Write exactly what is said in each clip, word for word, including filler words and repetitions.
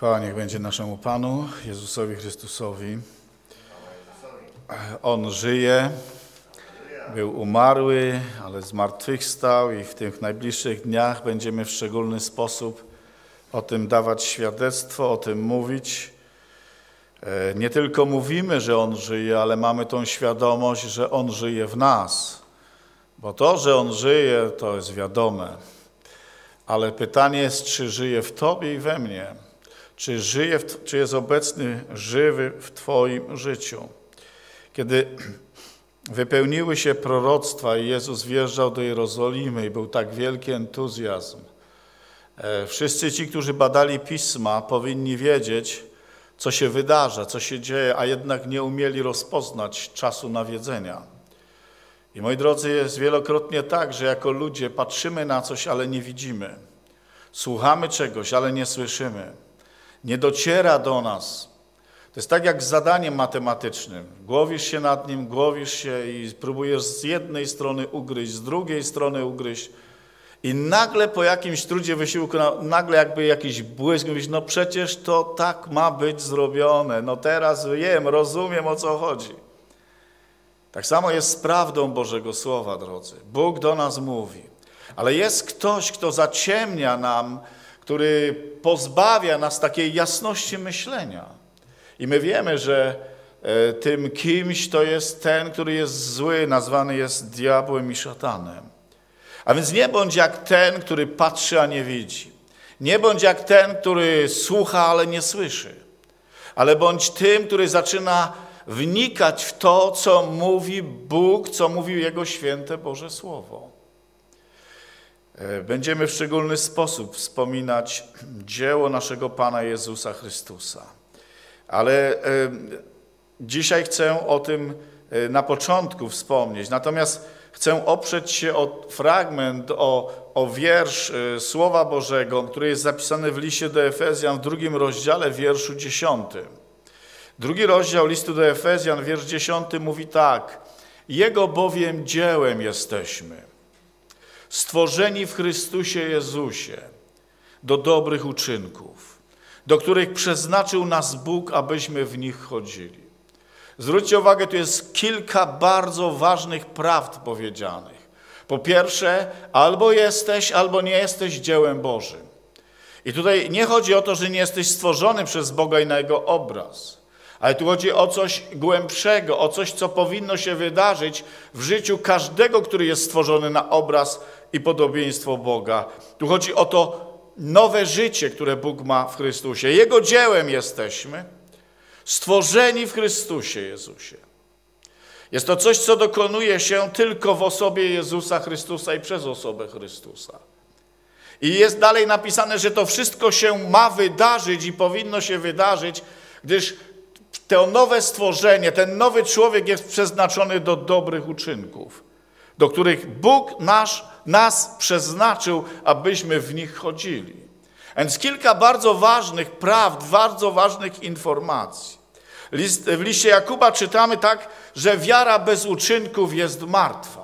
Chwała niech będzie naszemu Panu, Jezusowi Chrystusowi. On żyje, był umarły, ale zmartwychwstał i w tych najbliższych dniach będziemy w szczególny sposób o tym dawać świadectwo, o tym mówić. Nie tylko mówimy, że On żyje, ale mamy tą świadomość, że On żyje w nas. Bo to, że On żyje, to jest wiadome. Ale pytanie jest, czy żyje w Tobie i we mnie? Czy żyje, w, czy jest obecny, żywy w Twoim życiu? Kiedy wypełniły się proroctwa i Jezus wjeżdżał do Jerozolimy i był tak wielki entuzjazm, wszyscy ci, którzy badali Pisma, powinni wiedzieć, co się wydarza, co się dzieje, a jednak nie umieli rozpoznać czasu nawiedzenia. I moi drodzy, jest wielokrotnie tak, że jako ludzie patrzymy na coś, ale nie widzimy. Słuchamy czegoś, ale nie słyszymy. Nie dociera do nas. To jest tak jak z zadaniem matematycznym. Głowisz się nad nim, głowisz się i próbujesz z jednej strony ugryźć, z drugiej strony ugryźć. I nagle po jakimś trudzie, wysiłku, nagle jakby jakiś błysk, mówisz, no przecież to tak ma być zrobione. No teraz wiem, rozumiem, o co chodzi. Tak samo jest z prawdą Bożego Słowa, drodzy. Bóg do nas mówi. Ale jest ktoś, kto zaciemnia nam, który pozbawia nas takiej jasności myślenia. I my wiemy, że tym kimś to jest ten, który jest zły, nazwany jest diabłem i szatanem. A więc nie bądź jak ten, który patrzy, a nie widzi. Nie bądź jak ten, który słucha, ale nie słyszy. Ale bądź tym, który zaczyna wnikać w to, co mówi Bóg, co mówi Jego święte Boże Słowo. Będziemy w szczególny sposób wspominać dzieło naszego Pana Jezusa Chrystusa. Ale dzisiaj chcę o tym na początku wspomnieć. Natomiast chcę oprzeć się o fragment, o, o wiersz Słowa Bożego, który jest zapisany w liście do Efezjan w drugim rozdziale, wierszu dziesiątym. Drugi rozdział listu do Efezjan, wiersz dziesiąty mówi tak. Jego bowiem dziełem jesteśmy, stworzeni w Chrystusie Jezusie do dobrych uczynków, do których przeznaczył nas Bóg, abyśmy w nich chodzili. Zwróćcie uwagę, tu jest kilka bardzo ważnych prawd powiedzianych. Po pierwsze, albo jesteś, albo nie jesteś dziełem Bożym. I tutaj nie chodzi o to, że nie jesteś stworzony przez Boga i na Jego obraz, ale tu chodzi o coś głębszego, o coś, co powinno się wydarzyć w życiu każdego, który jest stworzony na obraz i podobieństwo Boga. Tu chodzi o to nowe życie, które Bóg ma w Chrystusie. Jego dziełem jesteśmy, stworzeni w Chrystusie Jezusie. Jest to coś, co dokonuje się tylko w osobie Jezusa Chrystusa i przez osobę Chrystusa. I jest dalej napisane, że to wszystko się ma wydarzyć i powinno się wydarzyć, gdyż to nowe stworzenie, ten nowy człowiek jest przeznaczony do dobrych uczynków, do których Bóg nasz, nas przeznaczył, abyśmy w nich chodzili. Więc kilka bardzo ważnych prawd, bardzo ważnych informacji. List, w liście Jakuba czytamy tak, że wiara bez uczynków jest martwa.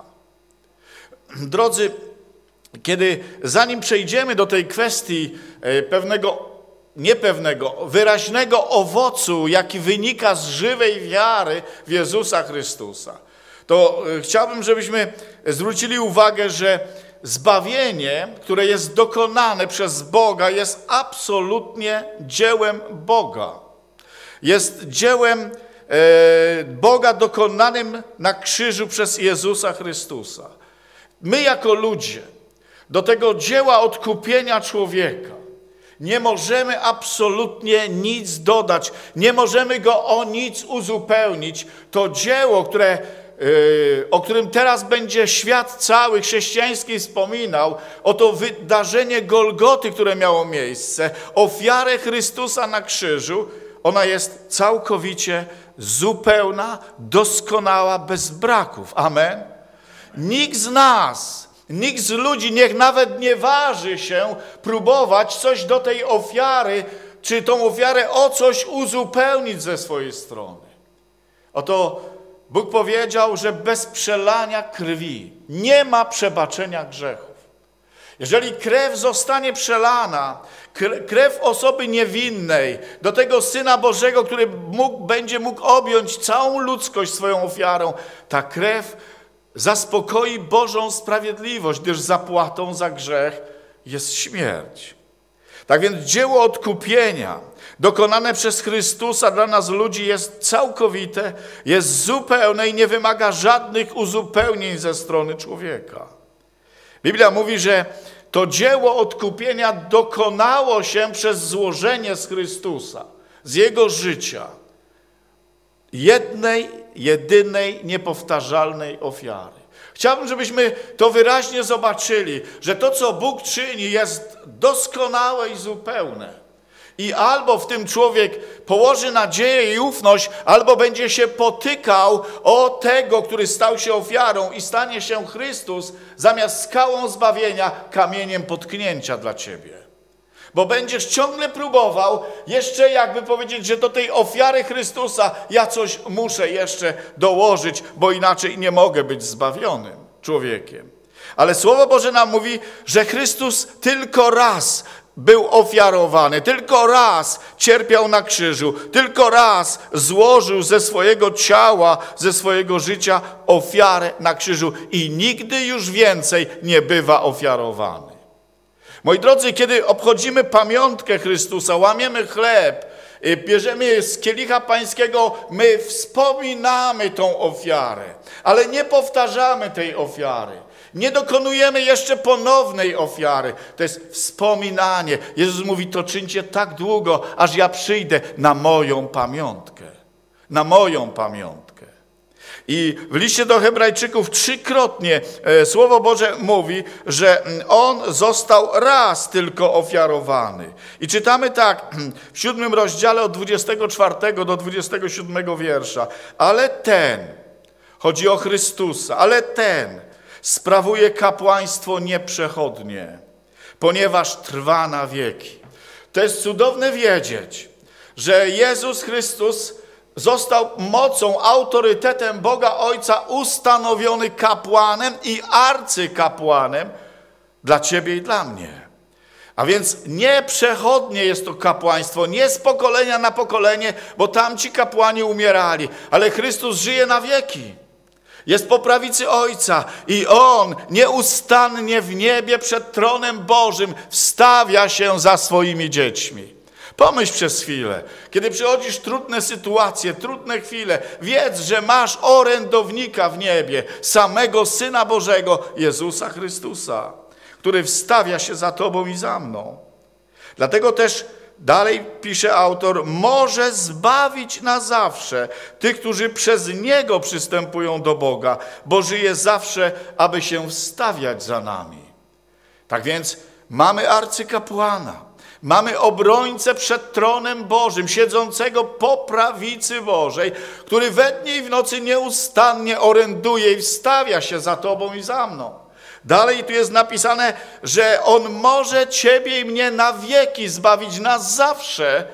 Drodzy, kiedy zanim przejdziemy do tej kwestii pewnego niepewnego, wyraźnego owocu, jaki wynika z żywej wiary w Jezusa Chrystusa, to chciałbym, żebyśmy zwrócili uwagę, że zbawienie, które jest dokonane przez Boga, jest absolutnie dziełem Boga. Jest dziełem Boga dokonanym na krzyżu przez Jezusa Chrystusa. My jako ludzie do tego dzieła odkupienia człowieka nie możemy absolutnie nic dodać, nie możemy go o nic uzupełnić. To dzieło, które, yy, o którym teraz będzie świat cały chrześcijański wspominał, o to wydarzenie Golgoty, które miało miejsce, ofiarę Chrystusa na krzyżu, ona jest całkowicie zupełna, doskonała, bez braków. Amen? Nikt z nas, nikt z ludzi, niech nawet nie waży się próbować coś do tej ofiary, czy tą ofiarę o coś uzupełnić ze swojej strony. Oto Bóg powiedział, że bez przelania krwi nie ma przebaczenia grzechów. Jeżeli krew zostanie przelana, krew osoby niewinnej, do tego Syna Bożego, który mógł, będzie mógł objąć całą ludzkość swoją ofiarą, ta krew zaspokoi Bożą sprawiedliwość, gdyż zapłatą za grzech jest śmierć. Tak więc dzieło odkupienia dokonane przez Chrystusa dla nas ludzi jest całkowite, jest zupełne i nie wymaga żadnych uzupełnień ze strony człowieka. Biblia mówi, że to dzieło odkupienia dokonało się przez złożenie z Chrystusa, z Jego życia, jednej, jedynej, niepowtarzalnej ofiary. Chciałbym, żebyśmy to wyraźnie zobaczyli, że to, co Bóg czyni, jest doskonałe i zupełne. I albo w tym człowiek położy nadzieję i ufność, albo będzie się potykał o tego, który stał się ofiarą i stanie się Chrystus zamiast skałą zbawienia, kamieniem potknięcia dla ciebie. Bo będziesz ciągle próbował jeszcze jakby powiedzieć, że do tej ofiary Chrystusa ja coś muszę jeszcze dołożyć, bo inaczej nie mogę być zbawionym człowiekiem. Ale Słowo Boże nam mówi, że Chrystus tylko raz był ofiarowany, tylko raz cierpiał na krzyżu, tylko raz złożył ze swojego ciała, ze swojego życia ofiarę na krzyżu i nigdy już więcej nie bywa ofiarowany. Moi drodzy, kiedy obchodzimy pamiątkę Chrystusa, łamiemy chleb, bierzemy z kielicha pańskiego, my wspominamy tą ofiarę, ale nie powtarzamy tej ofiary. Nie dokonujemy jeszcze ponownej ofiary. To jest wspominanie. Jezus mówi, to czyńcie tak długo, aż ja przyjdę na moją pamiątkę. Na moją pamiątkę. I w liście do Hebrajczyków trzykrotnie Słowo Boże mówi, że On został raz tylko ofiarowany. I czytamy tak w siódmym rozdziale od dwudziestego czwartego do dwudziestego siódmego wiersza. Ale ten, chodzi o Chrystusa, ale ten sprawuje kapłaństwo nieprzechodnie, ponieważ trwa na wieki. To jest cudowne wiedzieć, że Jezus Chrystus został mocą, autorytetem Boga Ojca ustanowiony kapłanem i arcykapłanem dla ciebie i dla mnie. A więc nieprzechodnie jest to kapłaństwo, nie z pokolenia na pokolenie, bo tamci kapłani umierali, ale Chrystus żyje na wieki. Jest po prawicy Ojca i On nieustannie w niebie przed tronem Bożym wstawia się za swoimi dziećmi. Pomyśl przez chwilę, kiedy przychodzisz trudne sytuacje, trudne chwile, wiedz, że masz orędownika w niebie, samego Syna Bożego, Jezusa Chrystusa, który wstawia się za tobą i za mną. Dlatego też dalej pisze autor, może zbawić na zawsze tych, którzy przez Niego przystępują do Boga, bo żyje zawsze, aby się wstawiać za nami. Tak więc mamy arcykapłana, mamy obrońcę przed tronem Bożym, siedzącego po prawicy Bożej, który we dnie i w nocy nieustannie oręduje i wstawia się za tobą i za mną. Dalej tu jest napisane, że On może ciebie i mnie na wieki zbawić, na zawsze,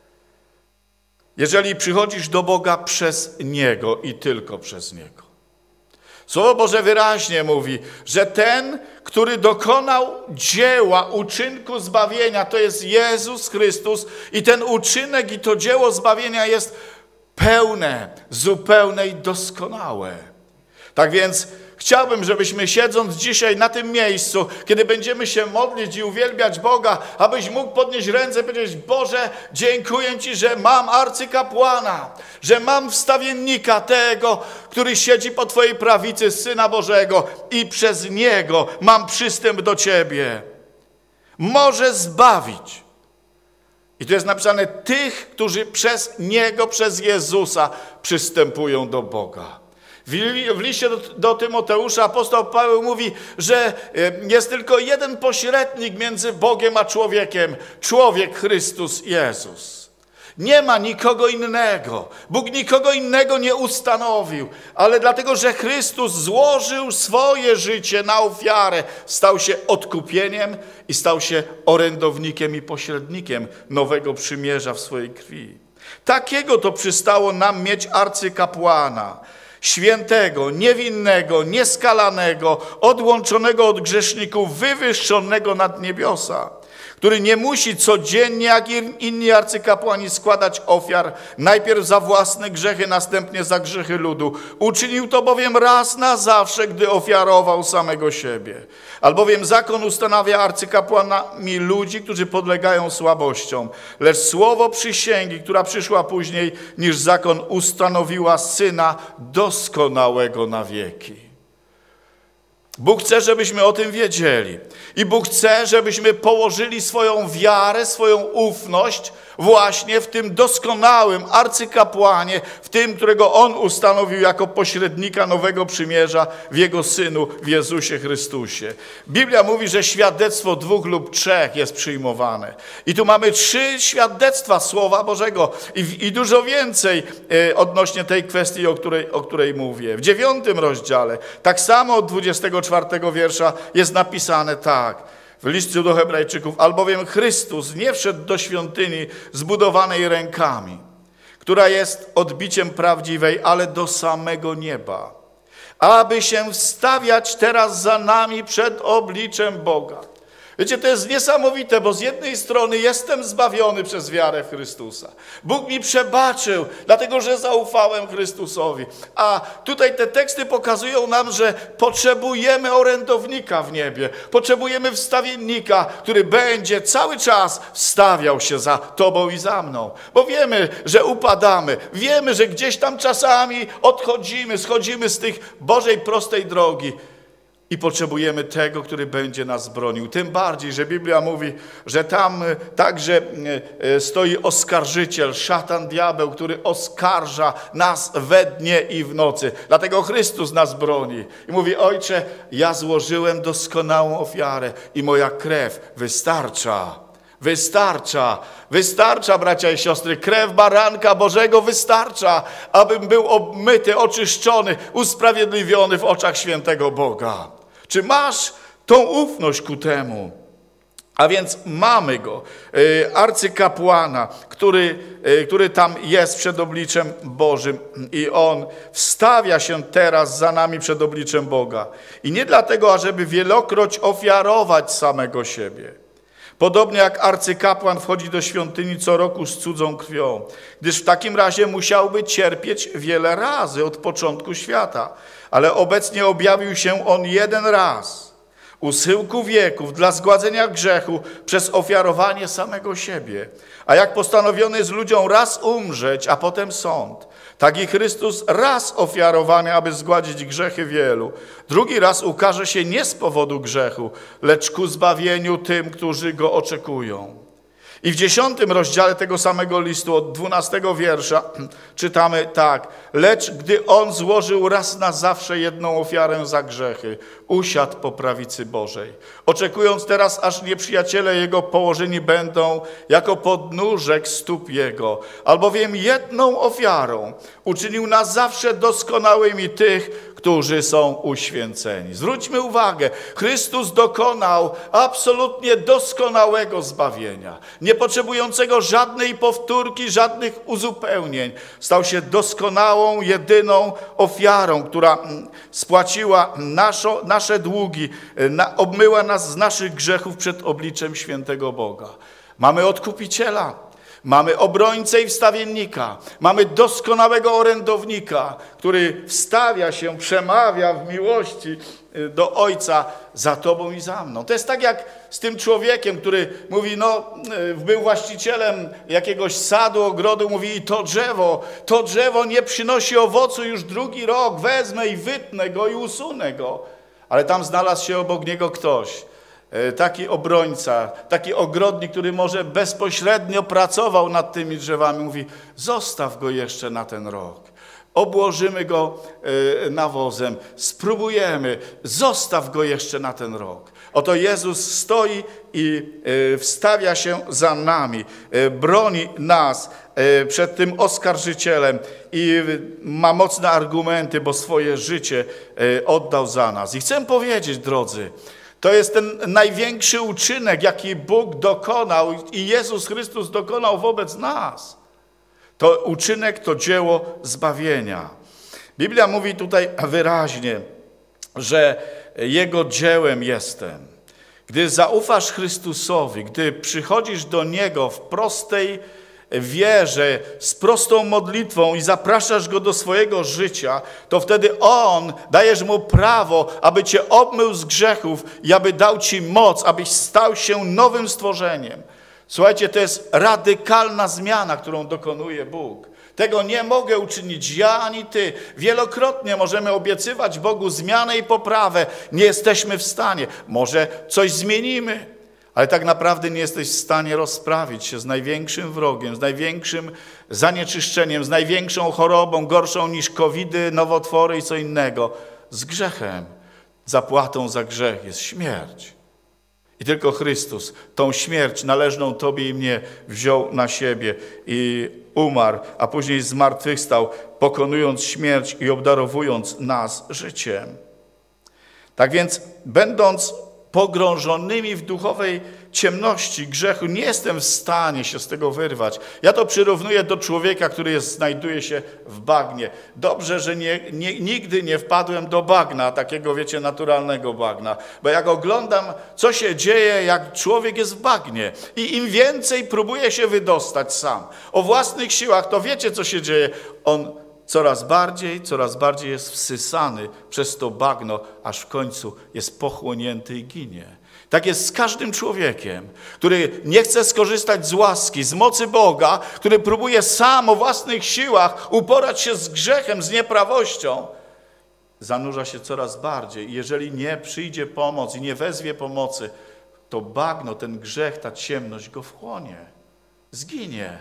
jeżeli przychodzisz do Boga przez Niego i tylko przez Niego. Słowo Boże wyraźnie mówi, że ten, który dokonał dzieła, uczynku zbawienia, to jest Jezus Chrystus i ten uczynek i to dzieło zbawienia jest pełne, zupełne i doskonałe. Tak więc chciałbym, żebyśmy siedząc dzisiaj na tym miejscu, kiedy będziemy się modlić i uwielbiać Boga, abyś mógł podnieść ręce i powiedzieć, Boże, dziękuję Ci, że mam arcykapłana, że mam wstawiennika tego, który siedzi po Twojej prawicy, Syna Bożego i przez Niego mam przystęp do Ciebie. Może zbawić. I tu jest napisane tych, którzy przez Niego, przez Jezusa przystępują do Boga. W liście do, do Tymoteusza apostoł Paweł mówi, że jest tylko jeden pośrednik między Bogiem a człowiekiem. Człowiek Chrystus Jezus. Nie ma nikogo innego. Bóg nikogo innego nie ustanowił. Ale dlatego, że Chrystus złożył swoje życie na ofiarę, stał się odkupieniem i stał się orędownikiem i pośrednikiem nowego przymierza w swojej krwi. Takiego to przystało nam mieć arcykapłana. świętego, niewinnego, nieskalanego, odłączonego od grzeszników, wywyższonego nad niebiosa, który nie musi codziennie, jak inni arcykapłani, składać ofiar, najpierw za własne grzechy, następnie za grzechy ludu. Uczynił to bowiem raz na zawsze, gdy ofiarował samego siebie. Albowiem zakon ustanawia arcykapłanami ludzi, którzy podlegają słabościom, lecz słowo przysięgi, która przyszła później niż zakon, ustanowiła Syna doskonałego na wieki. Bóg chce, żebyśmy o tym wiedzieli. I Bóg chce, żebyśmy położyli swoją wiarę, swoją ufność właśnie w tym doskonałym arcykapłanie, w tym, którego On ustanowił jako pośrednika nowego przymierza w Jego Synu, w Jezusie Chrystusie. Biblia mówi, że świadectwo dwóch lub trzech jest przyjmowane. I tu mamy trzy świadectwa Słowa Bożego i, i dużo więcej e, odnośnie tej kwestii, o której, o której mówię. W dziewiątym rozdziale, tak samo od dwudziestego czwartego wiersza jest napisane tak. W liście do Hebrajczyków, albowiem Chrystus nie wszedł do świątyni zbudowanej rękami, która jest odbiciem prawdziwej, ale do samego nieba, aby się wstawiać teraz za nami przed obliczem Boga. Wiecie, to jest niesamowite, bo z jednej strony jestem zbawiony przez wiarę w Chrystusa. Bóg mi przebaczył, dlatego że zaufałem Chrystusowi. A tutaj te teksty pokazują nam, że potrzebujemy orędownika w niebie. Potrzebujemy wstawiennika, który będzie cały czas wstawiał się za Tobą i za mną. Bo wiemy, że upadamy. Wiemy, że gdzieś tam czasami odchodzimy, schodzimy z tych Bożej prostej drogi. I potrzebujemy tego, który będzie nas bronił. Tym bardziej, że Biblia mówi, że tam także stoi oskarżyciel, szatan, diabeł, który oskarża nas we dnie i w nocy. Dlatego Chrystus nas broni. I mówi, Ojcze, ja złożyłem doskonałą ofiarę i moja krew wystarcza. Wystarcza, wystarcza, bracia i siostry, krew baranka Bożego wystarcza, abym był obmyty, oczyszczony, usprawiedliwiony w oczach świętego Boga. Czy masz tą ufność ku temu? A więc mamy go, arcykapłana, który, który tam jest przed obliczem Bożym i on wstawia się teraz za nami przed obliczem Boga. I nie dlatego, ażeby wielokroć ofiarować samego siebie. Podobnie jak arcykapłan wchodzi do świątyni co roku z cudzą krwią, gdyż w takim razie musiałby cierpieć wiele razy od początku świata. Ale obecnie objawił się on jeden raz, u schyłku wieków, dla zgładzenia grzechu przez ofiarowanie samego siebie. A jak postanowiony jest ludziom raz umrzeć, a potem sąd, tak i Chrystus raz ofiarowany, aby zgładzić grzechy wielu. Drugi raz ukaże się nie z powodu grzechu, lecz ku zbawieniu tym, którzy go oczekują. I w dziesiątym rozdziale tego samego listu od dwunastego wiersza czytamy tak. Lecz gdy on złożył raz na zawsze jedną ofiarę za grzechy, usiadł po prawicy Bożej, oczekując teraz, aż nieprzyjaciele jego położeni będą jako podnóżek stóp jego, albowiem jedną ofiarą uczynił na zawsze doskonałymi tych, którzy są uświęceni. Zwróćmy uwagę, Chrystus dokonał absolutnie doskonałego zbawienia, nie potrzebującego żadnej powtórki, żadnych uzupełnień. Stał się doskonałą, jedyną ofiarą, która spłaciła naszo, nasze długi, na, obmyła nas z naszych grzechów przed obliczem świętego Boga. Mamy odkupiciela. Mamy obrońcę i wstawiennika. Mamy doskonałego orędownika, który wstawia się, przemawia w miłości do Ojca za Tobą i za mną. To jest tak jak z tym człowiekiem, który mówi, no, był właścicielem jakiegoś sadu, ogrodu, mówi, i to drzewo, to drzewo nie przynosi owocu już drugi rok, wezmę i wytnę go i usunę go. Ale tam znalazł się obok niego ktoś, taki obrońca, taki ogrodnik, który może bezpośrednio pracował nad tymi drzewami, mówi, zostaw go jeszcze na ten rok. Obłożymy go nawozem, spróbujemy, zostaw go jeszcze na ten rok. Oto Jezus stoi i wstawia się za nami, broni nas przed tym oskarżycielem i ma mocne argumenty, bo swoje życie oddał za nas. I chcę powiedzieć, drodzy, to jest ten największy uczynek, jaki Bóg dokonał i Jezus Chrystus dokonał wobec nas. To uczynek, to dzieło zbawienia. Biblia mówi tutaj wyraźnie, że Jego dziełem jestem. Gdy zaufasz Chrystusowi, gdy przychodzisz do Niego w prostej wierze, z prostą modlitwą i zapraszasz Go do swojego życia, to wtedy On, dajesz Mu prawo, aby Cię obmył z grzechów i aby dał Ci moc, abyś stał się nowym stworzeniem. Słuchajcie, to jest radykalna zmiana, którą dokonuje Bóg. Tego nie mogę uczynić ja ani ty. Wielokrotnie możemy obiecywać Bogu zmianę i poprawę. Nie jesteśmy w stanie. Może coś zmienimy, ale tak naprawdę nie jesteś w stanie rozprawić się z największym wrogiem, z największym zanieczyszczeniem, z największą chorobą, gorszą niż kowidy, nowotwory i co innego. Z grzechem. Zapłatą za grzech jest śmierć. I tylko Chrystus tą śmierć należną Tobie i mnie wziął na siebie i umarł, a później zmartwychwstał, pokonując śmierć i obdarowując nas życiem. Tak więc, będąc pogrążonymi w duchowej ciemności grzechu, nie jestem w stanie się z tego wyrwać. Ja to przyrównuję do człowieka, który jest, znajduje się w bagnie. Dobrze, że nie, nie, nigdy nie wpadłem do bagna, takiego, wiecie, naturalnego bagna. Bo jak oglądam, co się dzieje, jak człowiek jest w bagnie i im więcej próbuje się wydostać sam o własnych siłach, to wiecie, co się dzieje. On coraz bardziej, coraz bardziej jest wsysany przez to bagno, aż w końcu jest pochłonięty i ginie. Tak jest z każdym człowiekiem, który nie chce skorzystać z łaski, z mocy Boga, który próbuje sam o własnych siłach uporać się z grzechem, z nieprawością. Zanurza się coraz bardziej. Jeżeli nie przyjdzie pomoc i nie wezwie pomocy, to bagno, ten grzech, ta ciemność go wchłonie, zginie.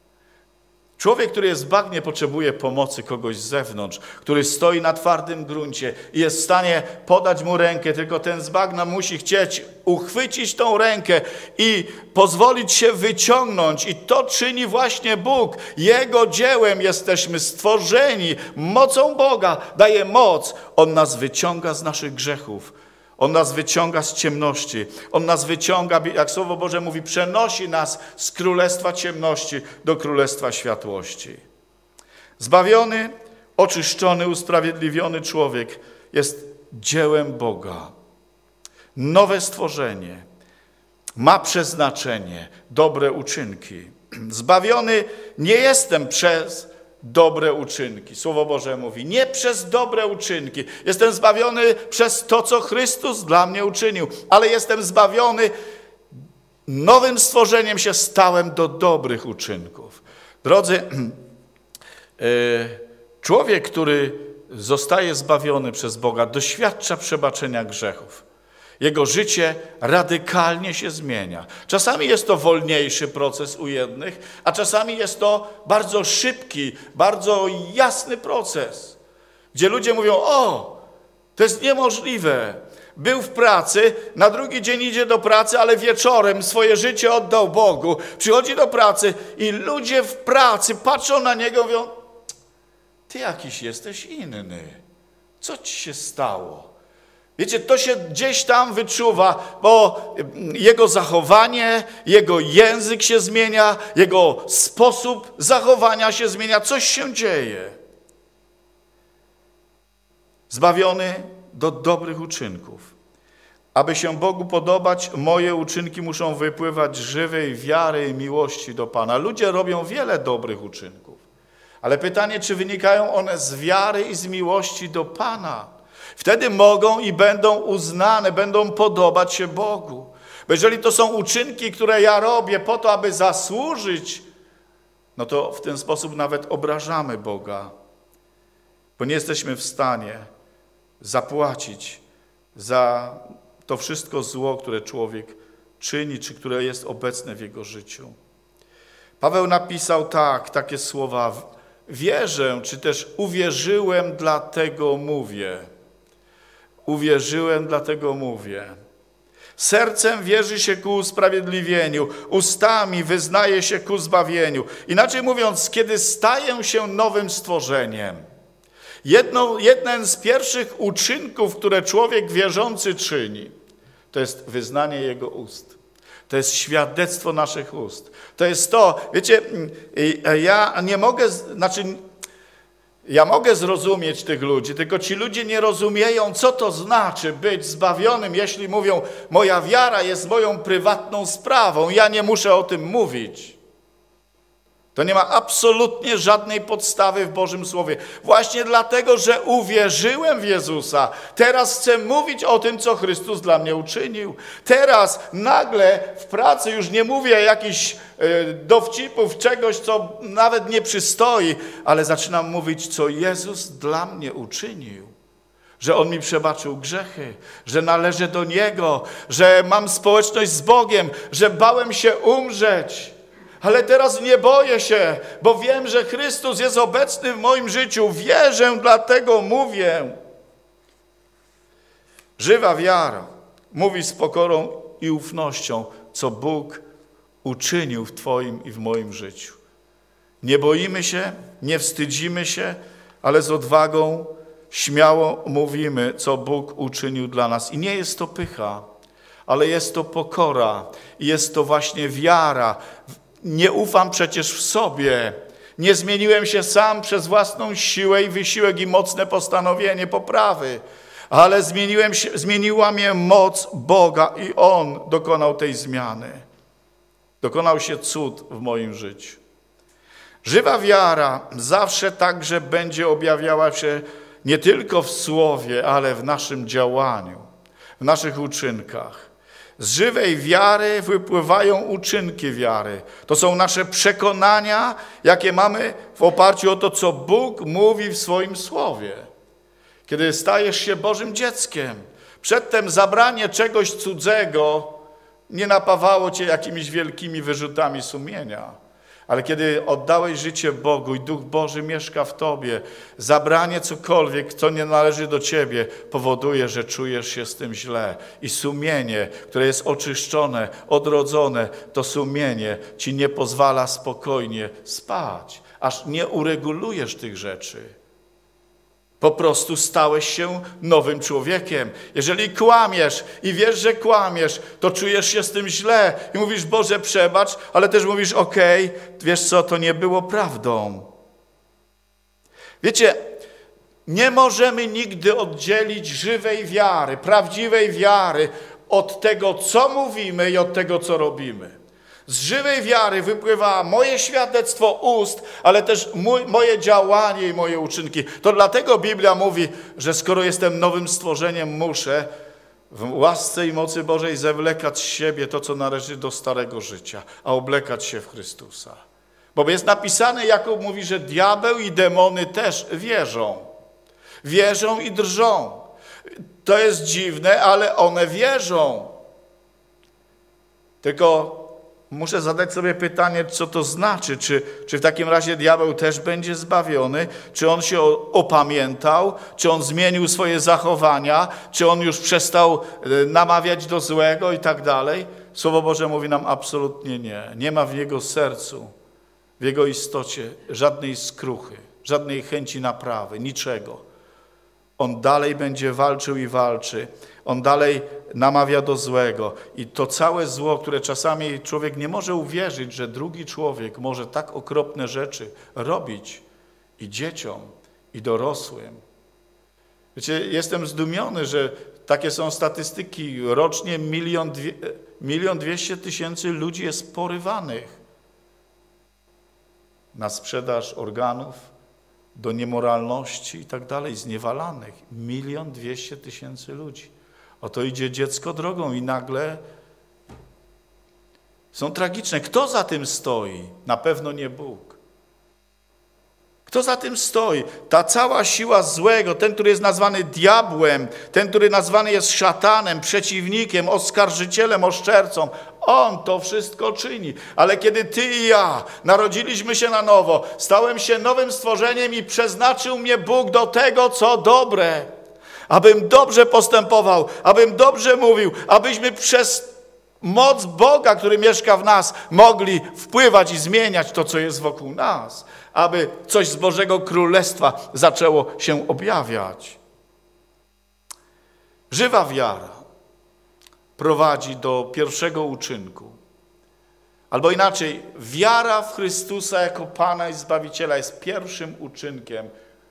Człowiek, który jest w bagnie, potrzebuje pomocy kogoś z zewnątrz, który stoi na twardym gruncie i jest w stanie podać mu rękę, tylko ten z bagna musi chcieć uchwycić tą rękę i pozwolić się wyciągnąć. I to czyni właśnie Bóg. Jego dziełem jesteśmy stworzeni. Mocą Boga daje moc. On nas wyciąga z naszych grzechów. On nas wyciąga z ciemności. On nas wyciąga, jak Słowo Boże mówi, przenosi nas z królestwa ciemności do królestwa światłości. Zbawiony, oczyszczony, usprawiedliwiony człowiek jest dziełem Boga. Nowe stworzenie. Ma przeznaczenie, dobre uczynki. Zbawiony nie jestem przez dobre uczynki. Słowo Boże mówi, nie przez dobre uczynki. Jestem zbawiony przez to, co Chrystus dla mnie uczynił, ale jestem zbawiony, nowym stworzeniem się stałem do dobrych uczynków. Drodzy, człowiek, który zostaje zbawiony przez Boga, doświadcza przebaczenia grzechów. Jego życie radykalnie się zmienia. Czasami jest to wolniejszy proces u jednych, a czasami jest to bardzo szybki, bardzo jasny proces, gdzie ludzie mówią, o, to jest niemożliwe. Był w pracy, na drugi dzień idzie do pracy, ale wieczorem swoje życie oddał Bogu. Przychodzi do pracy i ludzie w pracy patrzą na niego i mówią, ty jakiś jesteś inny. Co ci się stało? Wiecie, to się gdzieś tam wyczuwa, bo jego zachowanie, jego język się zmienia, jego sposób zachowania się zmienia, coś się dzieje. Zbawiony do dobrych uczynków. Aby się Bogu podobać, moje uczynki muszą wypływać z żywej wiary i miłości do Pana. Ludzie robią wiele dobrych uczynków, ale pytanie, czy wynikają one z wiary i z miłości do Pana? Wtedy mogą i będą uznane, będą podobać się Bogu. Bo jeżeli to są uczynki, które ja robię po to, aby zasłużyć, no to w ten sposób nawet obrażamy Boga, bo nie jesteśmy w stanie zapłacić za to wszystko zło, które człowiek czyni, czy które jest obecne w jego życiu. Paweł napisał tak, takie słowa, wierzę, czy też uwierzyłem, dlatego mówię. Uwierzyłem, dlatego mówię. Sercem wierzy się ku usprawiedliwieniu, ustami wyznaje się ku zbawieniu. Inaczej mówiąc, kiedy staję się nowym stworzeniem, jedną, jeden z pierwszych uczynków, które człowiek wierzący czyni, to jest wyznanie jego ust. To jest świadectwo naszych ust. To jest to, wiecie, ja nie mogę, znaczy Ja mogę zrozumieć tych ludzi, tylko ci ludzie nie rozumieją, co to znaczy być zbawionym, jeśli mówią, moja wiara jest moją prywatną sprawą, ja nie muszę o tym mówić. To nie ma absolutnie żadnej podstawy w Bożym Słowie. Właśnie dlatego, że uwierzyłem w Jezusa, teraz chcę mówić o tym, co Chrystus dla mnie uczynił. Teraz nagle w pracy już nie mówię jakichś y, dowcipów, czegoś, co nawet nie przystoi, ale zaczynam mówić, co Jezus dla mnie uczynił. Że On mi przebaczył grzechy, że należę do Niego, że mam społeczność z Bogiem, że bałem się umrzeć. Ale teraz nie boję się, bo wiem, że Chrystus jest obecny w moim życiu. Wierzę, dlatego mówię. Żywa wiara mówi z pokorą i ufnością, co Bóg uczynił w Twoim i w moim życiu. Nie boimy się, nie wstydzimy się, ale z odwagą śmiało mówimy, co Bóg uczynił dla nas. I nie jest to pycha, ale jest to pokora i jest to właśnie wiara. Nie ufam przecież w sobie. Nie zmieniłem się sam przez własną siłę i wysiłek i mocne postanowienie poprawy, ale zmieniłem się, zmieniła mnie moc Boga i On dokonał tej zmiany. Dokonał się cud w moim życiu. Żywa wiara zawsze także będzie objawiała się nie tylko w słowie, ale w naszym działaniu, w naszych uczynkach. Z żywej wiary wypływają uczynki wiary. To są nasze przekonania, jakie mamy w oparciu o to, co Bóg mówi w swoim słowie. Kiedy stajesz się Bożym dzieckiem, przedtem zabranie czegoś cudzego nie napawało cię jakimiś wielkimi wyrzutami sumienia. Ale kiedy oddałeś życie Bogu i Duch Boży mieszka w tobie, zabranie cokolwiek, co nie należy do ciebie, powoduje, że czujesz się z tym źle. I sumienie, które jest oczyszczone, odrodzone, to sumienie ci nie pozwala spokojnie spać, aż nie uregulujesz tych rzeczy. Po prostu stałeś się nowym człowiekiem. Jeżeli kłamiesz i wiesz, że kłamiesz, to czujesz się z tym źle i mówisz, Boże, przebacz, ale też mówisz, okej, wiesz co, to nie było prawdą. Wiecie, nie możemy nigdy oddzielić żywej wiary, prawdziwej wiary od tego, co mówimy i od tego, co robimy. Z żywej wiary wypływa moje świadectwo ust, ale też mój, moje działanie i moje uczynki. To dlatego Biblia mówi, że skoro jestem nowym stworzeniem, muszę w łasce i mocy Bożej zewlekać z siebie to, co należy do starego życia, a oblekać się w Chrystusa. Bo jest napisane, Jakub mówi, że diabeł i demony też wierzą. Wierzą i drżą. To jest dziwne, ale one wierzą. Tylko muszę zadać sobie pytanie, co to znaczy, czy, czy w takim razie diabeł też będzie zbawiony, czy on się opamiętał, czy on zmienił swoje zachowania, czy on już przestał namawiać do złego i tak dalej. Słowo Boże mówi nam absolutnie nie. Nie ma w jego sercu, w jego istocie żadnej skruchy, żadnej chęci naprawy, niczego. On dalej będzie walczył i walczy. On dalej namawia do złego. I to całe zło, które czasami człowiek nie może uwierzyć, że drugi człowiek może tak okropne rzeczy robić i dzieciom, i dorosłym. Wiecie, jestem zdumiony, że takie są statystyki. Rocznie milion, dwie, milion dwieście tysięcy ludzi jest porywanych na sprzedaż organów, do niemoralności i tak dalej, zniewalanych. Milion dwieście tysięcy ludzi. Oto idzie dziecko drogą i nagle są tragiczne. Kto za tym stoi? Na pewno nie Bóg. Kto za tym stoi? Ta cała siła złego, ten, który jest nazwany diabłem, ten, który nazwany jest szatanem, przeciwnikiem, oskarżycielem, oszczercą, on to wszystko czyni. Ale kiedy ty i ja narodziliśmy się na nowo, stałem się nowym stworzeniem i przeznaczył mnie Bóg do tego, co dobre, abym dobrze postępował, abym dobrze mówił, abyśmy przez moc Boga, który mieszka w nas, mogli wpływać i zmieniać to, co jest wokół nas, aby coś z Bożego Królestwa zaczęło się objawiać. Żywa wiara prowadzi do pierwszego uczynku. Albo inaczej, wiara w Chrystusa jako Pana i Zbawiciela jest pierwszym uczynkiem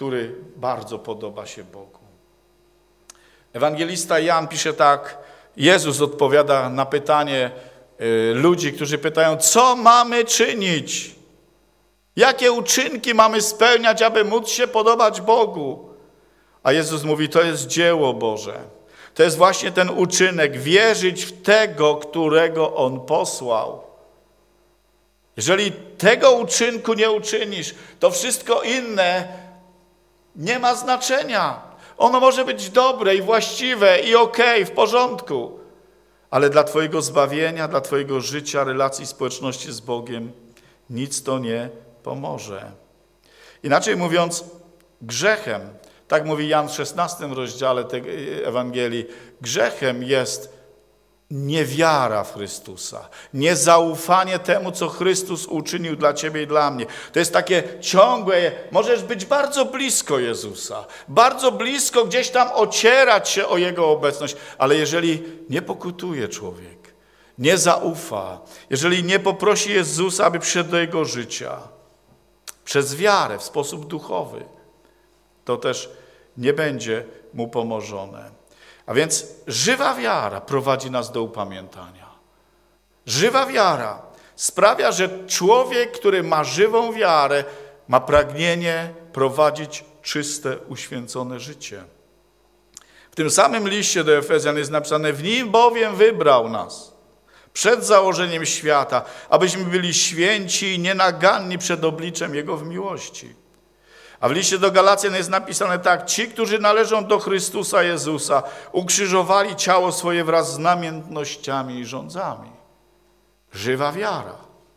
który bardzo podoba się Bogu. Ewangelista Jan pisze tak, Jezus odpowiada na pytanie ludzi, którzy pytają, co mamy czynić? Jakie uczynki mamy spełniać, aby móc się podobać Bogu? A Jezus mówi, to jest dzieło Boże. To jest właśnie ten uczynek, wierzyć w tego, którego On posłał. Jeżeli tego uczynku nie uczynisz, to wszystko inne nie ma znaczenia. Ono może być dobre i właściwe i okej, w porządku, ale dla twojego zbawienia, dla twojego życia, relacji, społeczności z Bogiem nic to nie pomoże. Inaczej mówiąc, grzechem, tak mówi Jan w szesnastym rozdziale tej Ewangelii, grzechem jest niewiara w Chrystusa, niezaufanie temu, co Chrystus uczynił dla ciebie i dla mnie. To jest takie ciągłe, możesz być bardzo blisko Jezusa, bardzo blisko gdzieś tam ocierać się o Jego obecność, ale jeżeli nie pokutuje człowiek, nie zaufa, jeżeli nie poprosi Jezusa, aby przyszedł do jego życia, przez wiarę, w sposób duchowy, to też nie będzie mu pomożone. A więc żywa wiara prowadzi nas do upamiętania. Żywa wiara sprawia, że człowiek, który ma żywą wiarę, ma pragnienie prowadzić czyste, uświęcone życie. W tym samym liście do Efezjan jest napisane, w nim bowiem wybrał nas przed założeniem świata, abyśmy byli święci i nienaganni przed obliczem Jego w miłości. A w liście do Galacjan jest napisane tak, ci, którzy należą do Chrystusa Jezusa, ukrzyżowali ciało swoje wraz z namiętnościami i rządzami. Żywa wiara.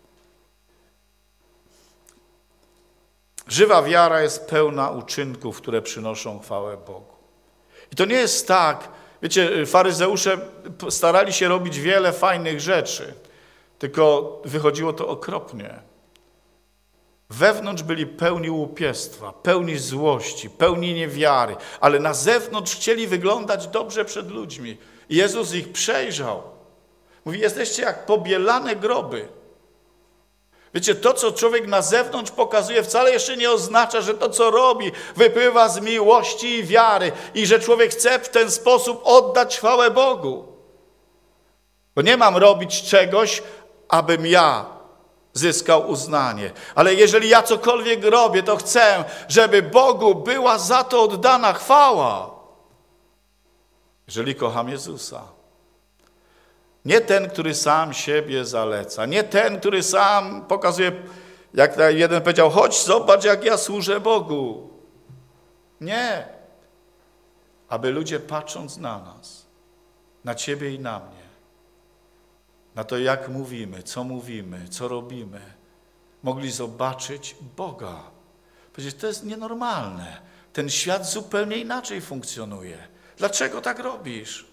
Żywa wiara jest pełna uczynków, które przynoszą chwałę Bogu. I to nie jest tak, wiecie, faryzeusze starali się robić wiele fajnych rzeczy, tylko wychodziło to okropnie. Wewnątrz byli pełni łupiestwa, pełni złości, pełni niewiary, ale na zewnątrz chcieli wyglądać dobrze przed ludźmi. I Jezus ich przejrzał. Mówi, jesteście jak pobielane groby. Wiecie, to, co człowiek na zewnątrz pokazuje, wcale jeszcze nie oznacza, że to, co robi, wypływa z miłości i wiary i że człowiek chce w ten sposób oddać chwałę Bogu. Bo nie mam robić czegoś, abym ja zyskał uznanie. Ale jeżeli ja cokolwiek robię, to chcę, żeby Bogu była za to oddana chwała. Jeżeli kocham Jezusa. Nie ten, który sam siebie zaleca. Nie ten, który sam pokazuje, jak jeden powiedział, chodź, zobacz, jak ja służę Bogu. Nie. Aby ludzie patrząc na nas, na ciebie i na mnie, na to, jak mówimy, co mówimy, co robimy, mogli zobaczyć Boga. Powiedzieć, to jest nienormalne. Ten świat zupełnie inaczej funkcjonuje. Dlaczego tak robisz?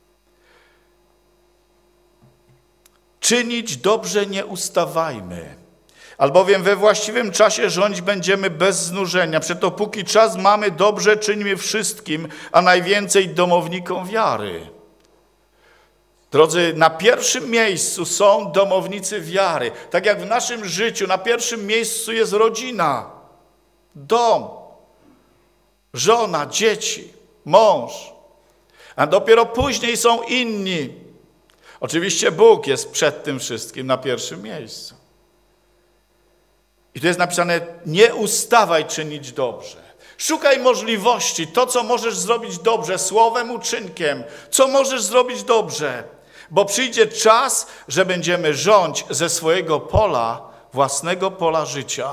Czynić dobrze nie ustawajmy, albowiem we właściwym czasie rządzić będziemy bez znużenia. Przeto póki czas mamy, dobrze czyńmy wszystkim, a najwięcej domownikom wiary. Drodzy, na pierwszym miejscu są domownicy wiary. Tak jak w naszym życiu, na pierwszym miejscu jest rodzina, dom, żona, dzieci, mąż. A dopiero później są inni. Oczywiście Bóg jest przed tym wszystkim na pierwszym miejscu. I tu jest napisane, nie ustawaj czynić dobrze. Szukaj możliwości, to co możesz zrobić dobrze, słowem, uczynkiem, co możesz zrobić dobrze. Bo przyjdzie czas, że będziemy rządzić ze swojego pola, własnego pola życia.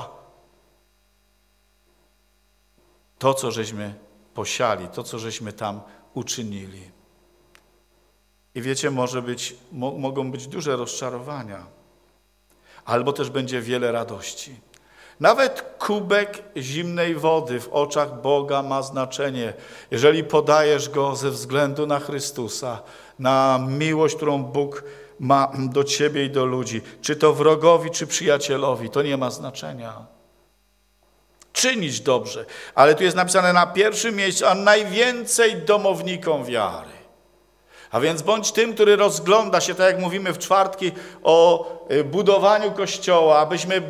To, co żeśmy posiali, to, co żeśmy tam uczynili. I wiecie, może być, mo, mogą być duże rozczarowania, albo też będzie wiele radości. Nawet kubek zimnej wody w oczach Boga ma znaczenie, jeżeli podajesz go ze względu na Chrystusa, na miłość, którą Bóg ma do ciebie i do ludzi. Czy to wrogowi, czy przyjacielowi, to nie ma znaczenia. Czynić dobrze, ale tu jest napisane na pierwszym miejscu, a najwięcej domownikom wiary. A więc bądź tym, który rozgląda się, tak jak mówimy w czwartki, o budowaniu Kościoła, abyśmy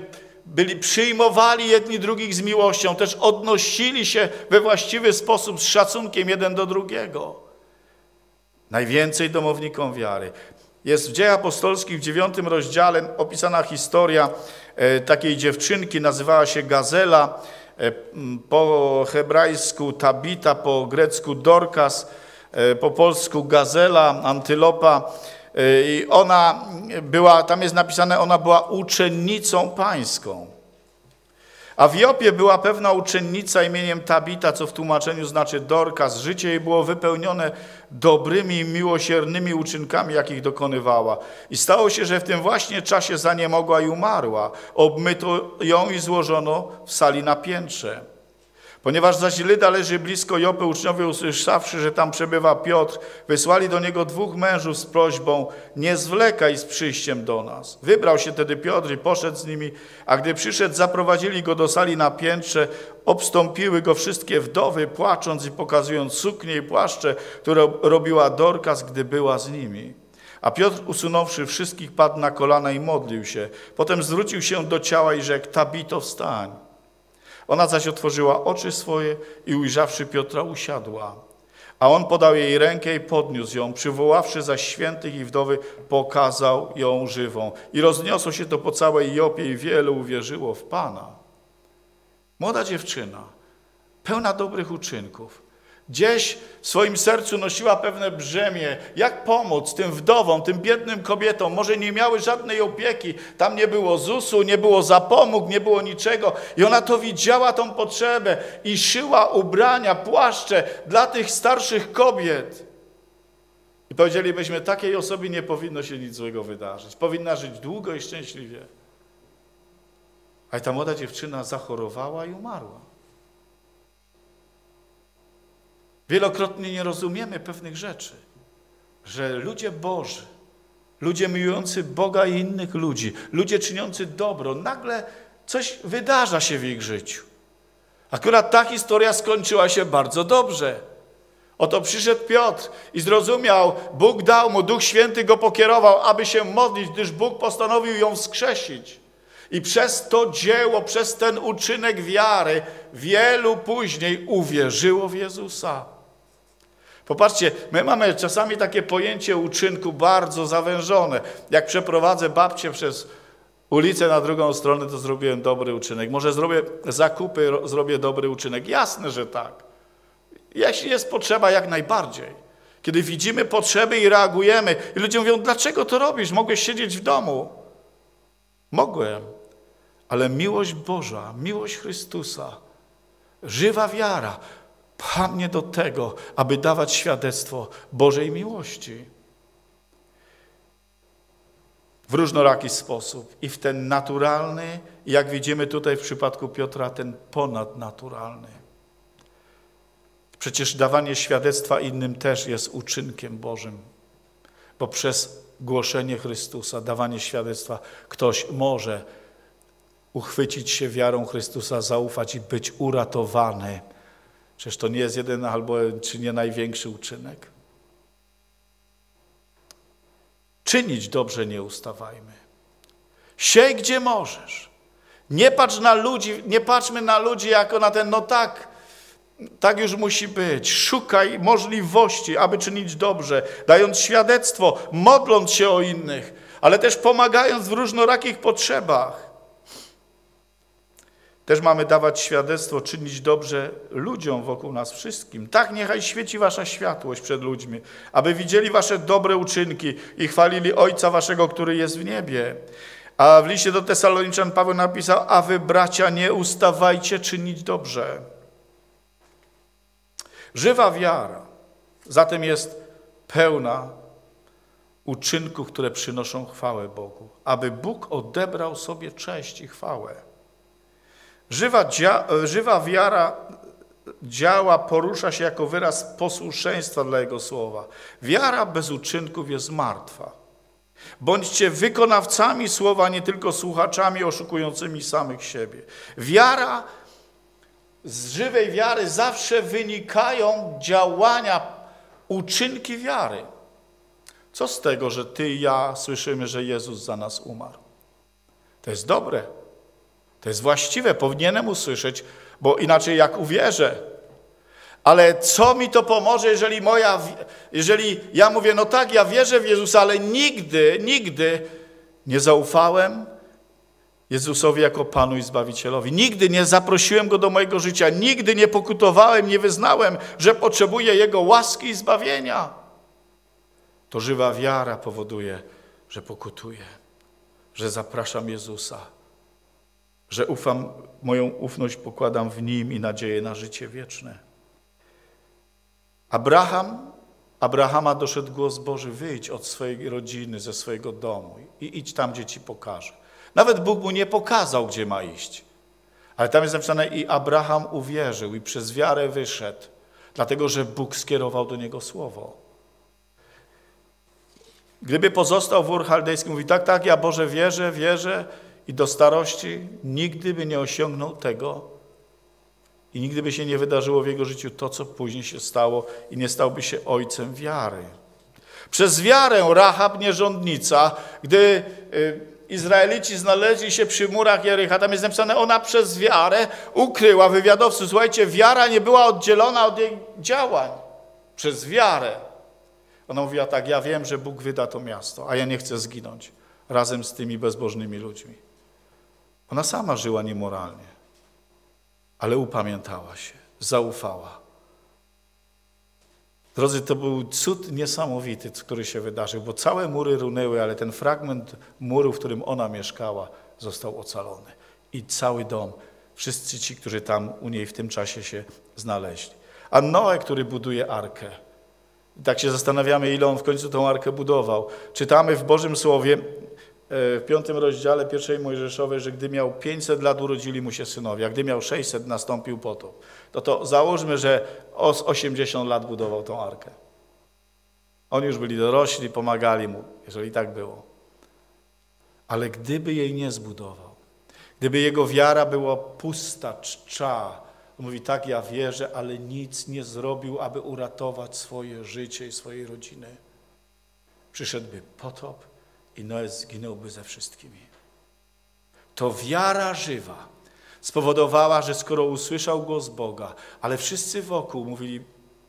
byli, przyjmowali jedni drugich z miłością, też odnosili się we właściwy sposób z szacunkiem jeden do drugiego. Najwięcej domownikom wiary. Jest w Dziejach Apostolskich w dziewiątym rozdziale opisana historia e, takiej dziewczynki, nazywała się Gazela, e, po hebrajsku Tabita, po grecku Dorkas, e, po polsku Gazela, Antylopa. E, I ona była, tam jest napisane, ona była uczennicą pańską. A w Jopie była pewna uczennica imieniem Tabita, co w tłumaczeniu znaczy Dorkas. Życie jej było wypełnione dobrymi i miłosiernymi uczynkami, jakich dokonywała. I stało się, że w tym właśnie czasie zaniemogła i umarła. Obmyto ją i złożono w sali na piętrze. Ponieważ zaś Lyda leży blisko Jopy, uczniowie usłyszawszy, że tam przebywa Piotr, wysłali do niego dwóch mężów z prośbą: nie zwlekaj z przyjściem do nas. Wybrał się tedy Piotr i poszedł z nimi, a gdy przyszedł, zaprowadzili go do sali na piętrze, obstąpiły go wszystkie wdowy, płacząc i pokazując suknie i płaszcze, które robiła Dorkas, gdy była z nimi. A Piotr, usunąwszy wszystkich, padł na kolana i modlił się. Potem zwrócił się do ciała i rzekł: Tabito, wstań. Ona zaś otworzyła oczy swoje i ujrzawszy Piotra, usiadła. A on podał jej rękę i podniósł ją, przywoławszy zaś świętych i wdowy, pokazał ją żywą. I rozniosło się to po całej Jopie i wielu uwierzyło w Pana. Młoda dziewczyna, pełna dobrych uczynków, gdzieś w swoim sercu nosiła pewne brzemię, jak pomóc tym wdowom, tym biednym kobietom. Może nie miały żadnej opieki, tam nie było zusu, nie było zapomóg, nie było niczego. I ona to widziała, tą potrzebę i szyła ubrania, płaszcze dla tych starszych kobiet. I powiedzielibyśmy, takiej osobie nie powinno się nic złego wydarzyć. Powinna żyć długo i szczęśliwie. A ta młoda dziewczyna zachorowała i umarła. Wielokrotnie nie rozumiemy pewnych rzeczy, że ludzie Boży, ludzie miłujący Boga i innych ludzi, ludzie czyniący dobro, nagle coś wydarza się w ich życiu. Akurat ta historia skończyła się bardzo dobrze. Oto przyszedł Piotr i zrozumiał, Bóg dał mu, Duch Święty go pokierował, aby się modlić, gdyż Bóg postanowił ją wskrzesić. I przez to dzieło, przez ten uczynek wiary, wielu później uwierzyło w Jezusa. Popatrzcie, my mamy czasami takie pojęcie uczynku bardzo zawężone. Jak przeprowadzę babcię przez ulicę na drugą stronę, to zrobiłem dobry uczynek. Może zrobię zakupy, zrobię dobry uczynek. Jasne, że tak. Jeśli jest potrzeba, jak najbardziej. Kiedy widzimy potrzeby i reagujemy, i ludzie mówią, dlaczego to robisz? Mogłeś siedzieć w domu. Mogłem, ale miłość Boża, miłość Chrystusa, żywa wiara pcha mnie do tego, aby dawać świadectwo Bożej miłości. W różnoraki sposób. I w ten naturalny, i jak widzimy tutaj w przypadku Piotra, ten ponadnaturalny. Przecież dawanie świadectwa innym też jest uczynkiem Bożym, bo przez głoszenie Chrystusa, dawanie świadectwa, ktoś może uchwycić się wiarą Chrystusa, zaufać i być uratowany. Przecież to nie jest jeden albo czy nie największy uczynek. Czynić dobrze nie ustawajmy. Siej gdzie możesz. Nie patrz na ludzi, nie patrzmy na ludzi jako na ten, no tak, tak już musi być. Szukaj możliwości, aby czynić dobrze, dając świadectwo, modląc się o innych, ale też pomagając w różnorakich potrzebach. Też mamy dawać świadectwo, czynić dobrze ludziom wokół nas wszystkim. Tak niechaj świeci wasza światłość przed ludźmi, aby widzieli wasze dobre uczynki i chwalili Ojca waszego, który jest w niebie. A w liście do Tesaloniczan Paweł napisał, a wy, bracia, nie ustawajcie czynić dobrze. Żywa wiara zatem jest pełna uczynków, które przynoszą chwałę Bogu, aby Bóg odebrał sobie cześć i chwałę. Żywa, dzia, żywa wiara działa, porusza się jako wyraz posłuszeństwa dla Jego słowa. Wiara bez uczynków jest martwa. Bądźcie wykonawcami słowa, nie tylko słuchaczami oszukującymi samych siebie. Wiara, z żywej wiary zawsze wynikają działania, uczynki wiary. Co z tego, że ty i ja słyszymy, że Jezus za nas umarł? To jest dobre. To jest właściwe, powinienem usłyszeć, bo inaczej jak uwierzę. Ale co mi to pomoże, jeżeli moja, jeżeli ja mówię, no tak, ja wierzę w Jezusa, ale nigdy, nigdy nie zaufałem Jezusowi jako Panu i Zbawicielowi. Nigdy nie zaprosiłem Go do mojego życia, nigdy nie pokutowałem, nie wyznałem, że potrzebuję Jego łaski i zbawienia. To żywa wiara powoduje, że pokutuję, że zapraszam Jezusa, że ufam, moją ufność pokładam w Nim i nadzieję na życie wieczne. Abraham, Abrahama doszedł głos Boży, wyjdź od swojej rodziny, ze swojego domu i idź tam, gdzie ci pokażę. Nawet Bóg mu nie pokazał, gdzie ma iść. Ale tam jest napisane, i Abraham uwierzył i przez wiarę wyszedł, dlatego że Bóg skierował do niego słowo. Gdyby pozostał w Ur Chaldejskim, mówi, tak, tak, ja Boże wierzę, wierzę i do starości nigdy by nie osiągnął tego i nigdy by się nie wydarzyło w jego życiu to, co później się stało i nie stałby się ojcem wiary. Przez wiarę Rahab, nierządnica, gdy Izraelici znaleźli się przy murach Jericha, tam jest napisane, ona przez wiarę ukryła wywiadowców. Słuchajcie, wiara nie była oddzielona od jej działań. Przez wiarę. Ona mówiła tak, ja wiem, że Bóg wyda to miasto, a ja nie chcę zginąć razem z tymi bezbożnymi ludźmi. Ona sama żyła niemoralnie, ale upamiętała się, zaufała. Drodzy, to był cud niesamowity, który się wydarzył, bo całe mury runęły, ale ten fragment muru, w którym ona mieszkała, został ocalony. I cały dom, wszyscy ci, którzy tam u niej w tym czasie się znaleźli. A Noe, który buduje arkę. I tak się zastanawiamy, ile on w końcu tą arkę budował. Czytamy w Bożym Słowie, w piątym rozdziale pierwszej Mojżeszowej, że gdy miał pięćset lat, urodzili mu się synowie, a gdy miał sześćset, nastąpił potop. No to załóżmy, że o osiemdziesiąt lat budował tą arkę. Oni już byli dorośli, pomagali mu, jeżeli tak było. Ale gdyby jej nie zbudował, gdyby jego wiara była pusta, czcza, on mówi, tak, ja wierzę, ale nic nie zrobił, aby uratować swoje życie i swojej rodziny. Przyszedłby potop i Noe zginąłby ze wszystkimi. To wiara żywa spowodowała, że skoro usłyszał głos Boga, ale wszyscy wokół mówili,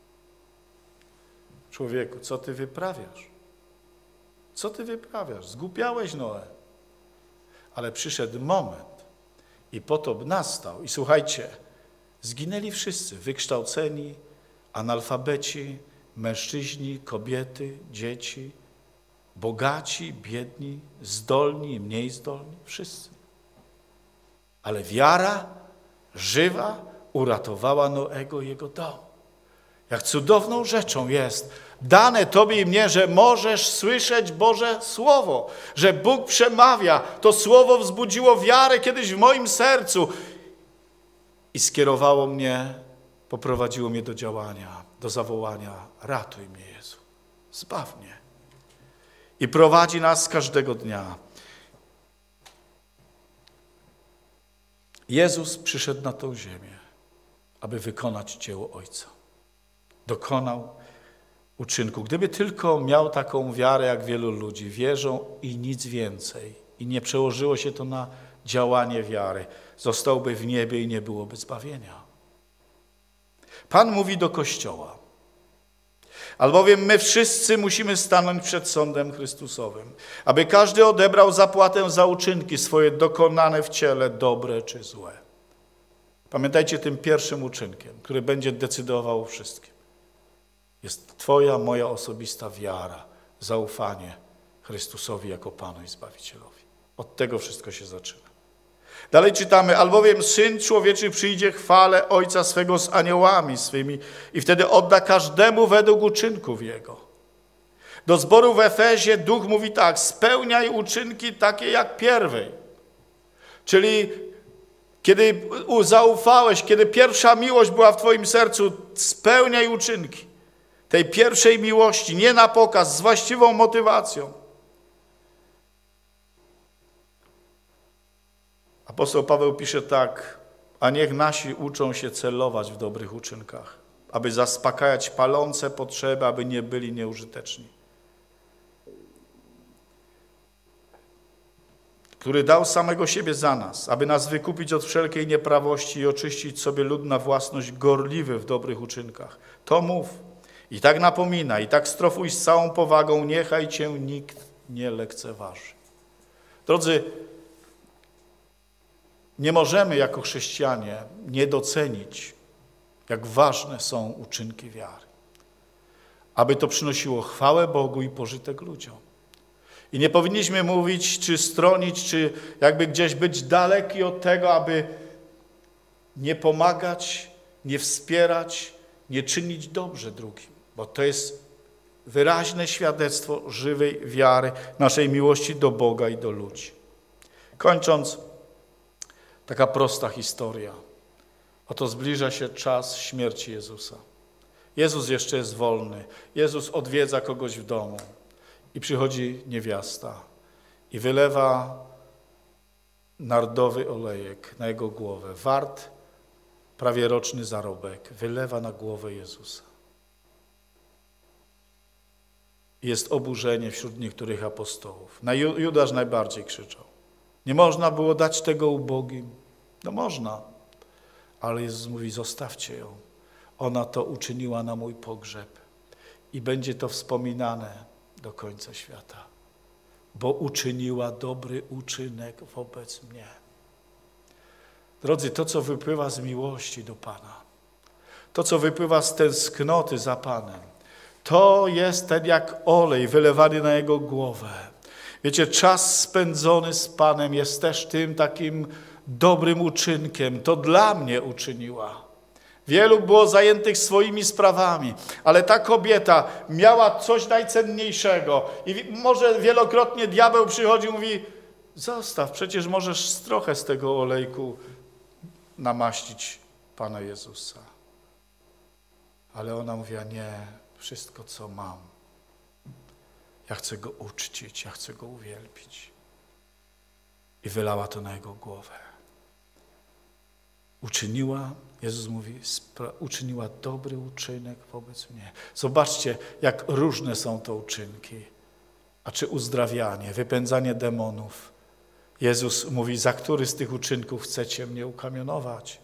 człowieku, co ty wyprawiasz? Co ty wyprawiasz? Zgłupiałeś, Noe. Ale przyszedł moment i potop nastał. I słuchajcie, zginęli wszyscy, wykształceni, analfabeci, mężczyźni, kobiety, dzieci, bogaci, biedni, zdolni, mniej zdolni, wszyscy. Ale wiara żywa uratowała Noego i jego dom. Jak cudowną rzeczą jest dane tobie i mnie, że możesz słyszeć Boże Słowo, że Bóg przemawia. To Słowo wzbudziło wiarę kiedyś w moim sercu i skierowało mnie, poprowadziło mnie do działania, do zawołania, ratuj mnie, Jezu, zbaw mnie. I prowadzi nas każdego dnia. Jezus przyszedł na tą ziemię, aby wykonać dzieło Ojca. Dokonał uczynku. Gdyby tylko miał taką wiarę, jak wielu ludzi, wierzą i nic więcej, i nie przełożyło się to na działanie wiary, zostałby w niebie i nie byłoby zbawienia. Pan mówi do Kościoła, albowiem my wszyscy musimy stanąć przed sądem Chrystusowym, aby każdy odebrał zapłatę za uczynki swoje dokonane w ciele, dobre czy złe. Pamiętajcie, tym pierwszym uczynkiem, który będzie decydował o wszystkim, jest twoja, moja osobista wiara, zaufanie Chrystusowi jako Panu i Zbawicielowi. Od tego wszystko się zaczyna. Dalej czytamy, albowiem Syn Człowieczy przyjdzie chwale Ojca swego z aniołami swymi i wtedy odda każdemu według uczynków Jego. Do zboru w Efezie Duch mówi tak, spełniaj uczynki takie jak pierwej. Czyli kiedy zaufałeś, kiedy pierwsza miłość była w twoim sercu, spełniaj uczynki tej pierwszej miłości, nie na pokaz, z właściwą motywacją. Apostoł Paweł pisze tak, a niech nasi uczą się celować w dobrych uczynkach, aby zaspokajać palące potrzeby, aby nie byli nieużyteczni. który dał samego siebie za nas, aby nas wykupić od wszelkiej nieprawości i oczyścić sobie lud na własność gorliwy w dobrych uczynkach. To mów i tak napomina, i tak strofuj z całą powagą, niechaj cię nikt nie lekceważy. Drodzy, nie możemy jako chrześcijanie nie docenić, jak ważne są uczynki wiary, aby to przynosiło chwałę Bogu i pożytek ludziom. I nie powinniśmy mówić, czy stronić, czy jakby gdzieś być daleki od tego, aby nie pomagać, nie wspierać, nie czynić dobrze drugim, bo to jest wyraźne świadectwo żywej wiary, naszej miłości do Boga i do ludzi. Kończąc, taka prosta historia. Oto zbliża się czas śmierci Jezusa. Jezus jeszcze jest wolny. Jezus odwiedza kogoś w domu i przychodzi niewiasta i wylewa nardowy olejek na jego głowę, wart prawie roczny zarobek, wylewa na głowę Jezusa. Jest oburzenie wśród niektórych apostołów. Na Judasz najbardziej krzyczał. Nie można było dać tego ubogim. No można, ale Jezus mówi, zostawcie ją. Ona to uczyniła na mój pogrzeb i będzie to wspominane do końca świata, bo uczyniła dobry uczynek wobec mnie. Drodzy, to, co wypływa z miłości do Pana, to, co wypływa z tęsknoty za Panem, to jest ten jak olej wylewany na Jego głowę. Wiecie, czas spędzony z Panem jest też tym takim dobrym uczynkiem. To dla mnie uczyniła. Wielu było zajętych swoimi sprawami, ale ta kobieta miała coś najcenniejszego. I może wielokrotnie diabeł przychodzi i mówi, zostaw, przecież możesz trochę z tego olejku namaścić Pana Jezusa. Ale ona mówiła, nie, wszystko co mam. Ja chcę Go uczcić, ja chcę Go uwielbić. I wylała to na Jego głowę. Uczyniła, Jezus mówi, uczyniła dobry uczynek wobec mnie. Zobaczcie, jak różne są to uczynki. A czy uzdrawianie, wypędzanie demonów. Jezus mówi, za który z tych uczynków chcecie mnie ukamionować?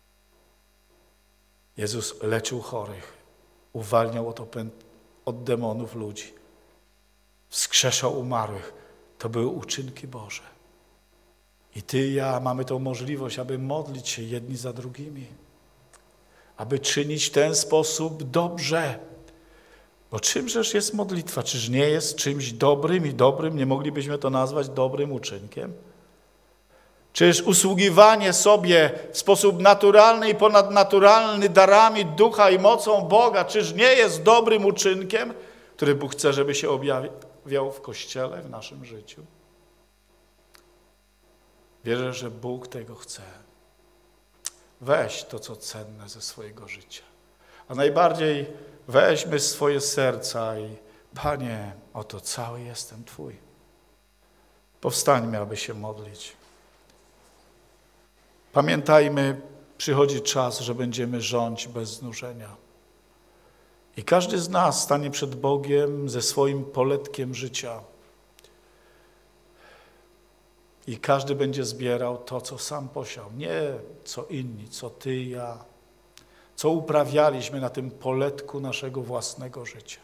Jezus leczył chorych, uwalniał od, od demonów ludzi, wskrzeszał umarłych. To były uczynki Boże. I ty i ja mamy tą możliwość, aby modlić się jedni za drugimi, aby czynić w ten sposób dobrze. Bo czymżeż jest modlitwa? Czyż nie jest czymś dobrym i dobrym? Nie moglibyśmy to nazwać dobrym uczynkiem? Czyż usługiwanie sobie w sposób naturalny i ponadnaturalny darami ducha i mocą Boga, czyż nie jest dobrym uczynkiem, który Bóg chce, żeby się objawiał w Kościele, w naszym życiu? Wierzę, że Bóg tego chce. Weź to, co cenne ze swojego życia. A najbardziej weźmy swoje serca i Panie, oto cały jestem Twój. Powstańmy, aby się modlić. Pamiętajmy, przychodzi czas, że będziemy rządzić bez znużenia. I każdy z nas stanie przed Bogiem ze swoim poletkiem życia. I każdy będzie zbierał to, co sam posiał. Nie co inni, co ty i ja. Co uprawialiśmy na tym poletku naszego własnego życia.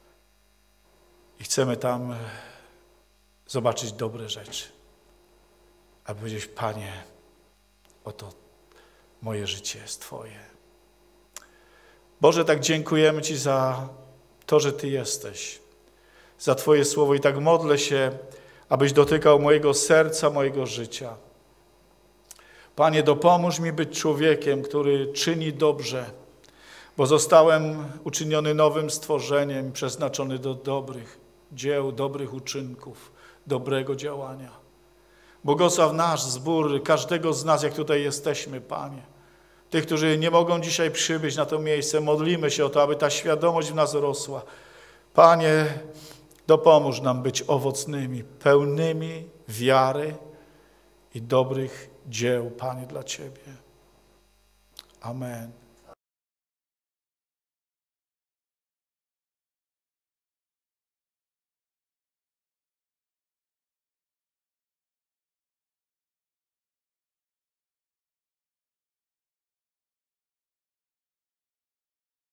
I chcemy tam zobaczyć dobre rzeczy. Aby powiedzieć, Panie, oto moje życie jest Twoje. Boże, tak dziękujemy Ci za to, że Ty jesteś. Za Twoje słowo i tak modlę się, abyś dotykał mojego serca, mojego życia. Panie, dopomóż mi być człowiekiem, który czyni dobrze, bo zostałem uczyniony nowym stworzeniem, przeznaczony do dobrych dzieł, dobrych uczynków, dobrego działania. Błogosław nasz zbór, każdego z nas, jak tutaj jesteśmy, Panie. Tych, którzy nie mogą dzisiaj przybyć na to miejsce, modlimy się o to, aby ta świadomość w nas rosła. Panie, dopomóż nam być owocnymi, pełnymi wiary i dobrych dzieł, Panie, dla Ciebie. Amen.